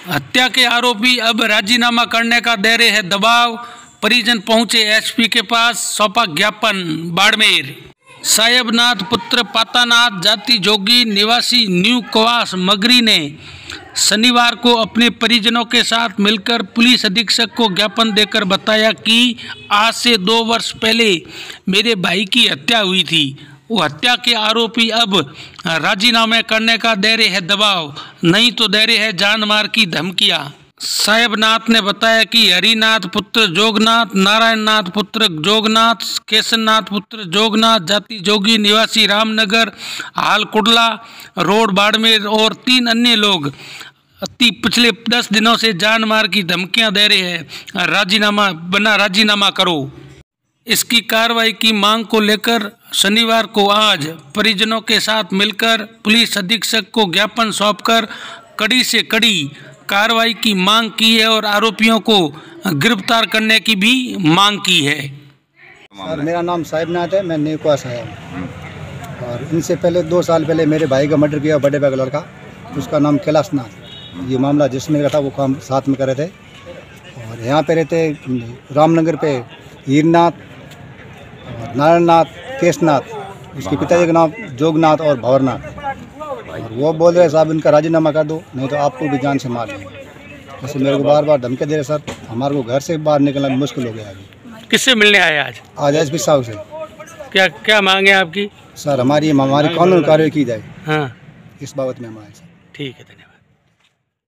हत्या के आरोपी अब राजीनामा करने का दे रहे हैं दबाव। परिजन पहुंचे एसपी के पास, सौंपा ज्ञापन। बाड़मेर साहेबनाथ पुत्र पातानाथ जाति जोगी निवासी न्यू कवास मगरी ने शनिवार को अपने परिजनों के साथ मिलकर पुलिस अधीक्षक को ज्ञापन देकर बताया कि आज से 2 वर्ष पहले मेरे भाई की हत्या हुई थी। वो हत्या के आरोपी अब राजीनामे करने का दे रहे हैं दबाव, नहीं तो दे रहे हैं जान मार की धमकियां। साहेबनाथ ने बताया कि हरिनाथ पुत्र जोगनाथ, नारायणनाथ पुत्र जोगनाथ, केशननाथ पुत्र जोगनाथ जाति जोगी निवासी रामनगर हाल कुडला रोड बाड़मेर और 3 अन्य लोग पिछले 10 दिनों से जान मार की धमकियां दे रहे हैं। राजीनामा करो। इसकी कार्रवाई की मांग को लेकर शनिवार को आज परिजनों के साथ मिलकर पुलिस अधीक्षक को ज्ञापन सौंपकर कड़ी से कड़ी कार्रवाई की मांग की है और आरोपियों को गिरफ्तार करने की भी मांग की है। सर, मेरा नाम साहेबनाथ है, मैं न्यू कवास आया हूँ। और इनसे पहले 2 साल पहले मेरे भाई का मर्डर किया, बड़े भाई का लड़का, उसका नाम कैलाशनाथ। ये मामला जिसमें का था वो काम साथ में कर रहे थे। और यहाँ पे रहते रामनगर पे हीरनाथ, नारायणनाथ, केशनाथ, उसके पिताजी का नाम जोगनाथ और भंवरनाथ। और वो बोल रहे साहब इनका राजीनामा कर दो, नहीं तो आपको भी जान से मार देंगे। जैसे मेरे को बार बार धमकी दे रहे सर, हमारे को घर से बाहर निकलना भी मुश्किल हो गया अभी। किससे मिलने आए आज? आज एसपी साहब से। क्या क्या मांगे आपकी? सर हमारी कानून कार्रवाई की जाए। हाँ, इस बाबत में हमारे। ठीक है, धन्यवाद।